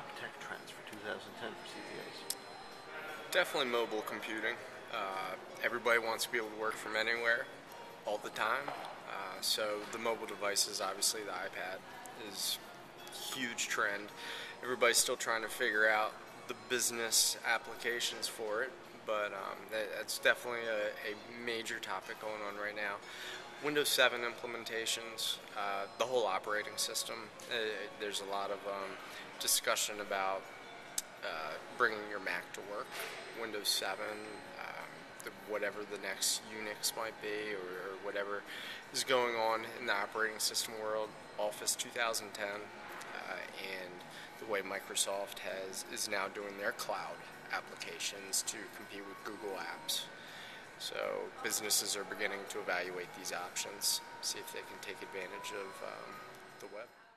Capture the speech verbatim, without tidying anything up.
top tech trends for two thousand ten for C P As? Definitely mobile computing. Uh, everybody wants to be able to work from anywhere all the time. Uh, so the mobile devices, obviously the iPad is a huge trend. Everybody's still trying to figure out the business applications for it, but um, that, that's definitely a, a major topic going on right now. Windows seven implementations, uh, the whole operating system, uh, there's a lot of um, discussion about uh, bringing your Mac to work. Windows seven, um, the, whatever the next Unix might be, or, or whatever is going on in the operating system world, Office two thousand ten, uh, and the way Microsoft has is now doing their cloud applications to compete with Google Apps. So businesses are beginning to evaluate these options, see if they can take advantage of um, the web.